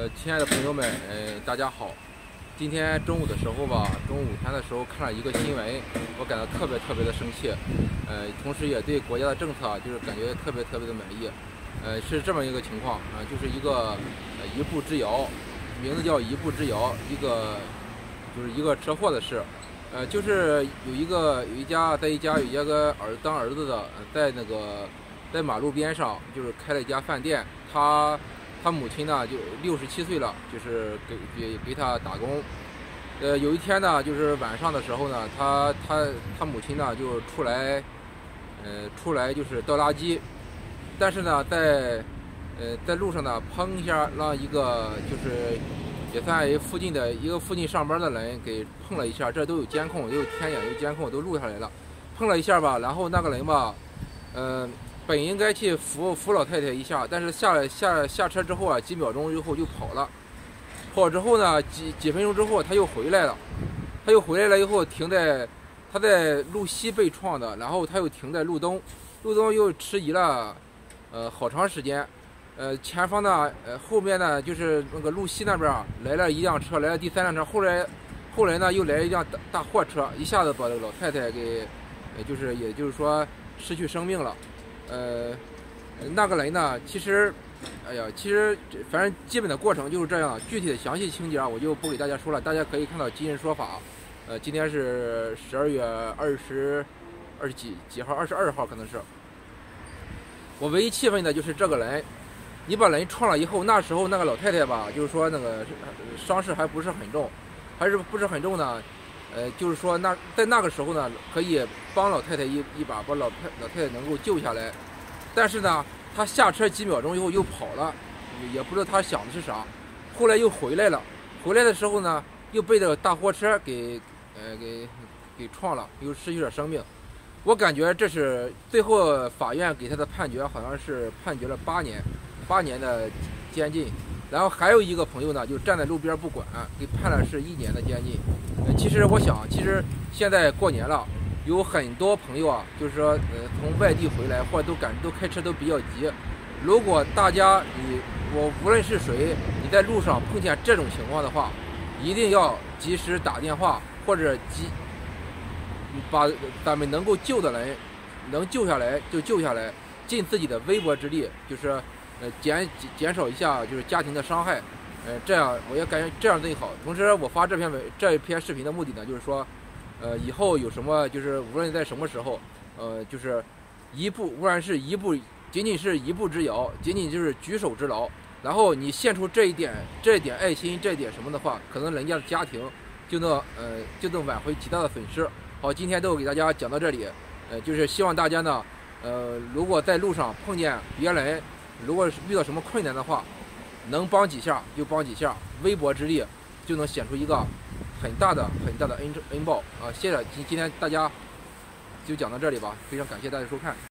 亲爱的朋友们，大家好。今天中午的时候吧，中午午餐的时候看了一个新闻，我感到特别的生气，同时也对国家的政策就是感觉特别的满意。是这么一个情况啊，就是一个一步之遥，名字叫一步之遥，就是一个车祸的事。就是有一家有一个当儿子的，在马路边上就是开了一家饭店，他母亲呢就67岁了，就是给他打工。有一天呢，就是晚上的时候呢，他母亲呢就出来就是倒垃圾，但是呢在路上呢砰一下让一个就是也算附近上班的人给碰了一下，这都有监控，有天眼，有监控都录下来了。碰了一下吧，然后那个人吧，本应该去扶老太太一下，但是下车之后啊，几秒钟之后就跑了。跑之后呢，几分钟之后他又回来了。他又回来了以后他在路西被撞的，然后他又停在路东又迟疑了好长时间。前方呢，后面呢就是那个路西那边来了一辆车，来了第三辆车，后来呢又来一辆大货车，一下子把这个老太太给，也就是说失去生命了。那个人呢，其实反正基本的过程就是这样，具体的详细情节我就不给大家说了，大家可以看到今日说法。今天是12月几号，22号可能是。我唯一气愤的就是这个人，你把人撞了以后，那时候那个老太太吧，就是说那个伤势还不是很重呢。就是说在那个时候呢，可以帮老太太一把，把老太太能够救下来。但是呢，他下车几秒钟以后又跑了，也不知道他想的是啥。后来又回来了，回来的时候呢，又被这个大货车给撞了，又失去了生命。我感觉这是最后法院给他的判决，好像是判决了8年的监禁。然后还有一个朋友呢，就站在路边不管，给判了是1年的监禁。其实我想，现在过年了，有很多朋友啊，就是说从外地回来，或者都开车都比较急。如果大家我无论是谁，你在路上碰见这种情况的话，一定要及时打电话，或者把咱们能够救的人能救下来就救下来，尽自己的微薄之力，就是减少一下就是家庭的伤害。这样我也感觉这样最好。同时，我发这篇视频的目的呢，就是说，以后有什么就是无论在什么时候，就是无论是仅仅是一步之遥，仅仅就是举手之劳，然后你献出这一点爱心，这一点什么的话，可能人家的家庭就能挽回极大的损失。好，今天都给大家讲到这里，就是希望大家呢，如果在路上碰见别人，如果遇到什么困难的话，能帮几下就帮几下，微薄之力就能显出一个很大的恩报啊！谢谢，今天大家就讲到这里吧，非常感谢大家收看。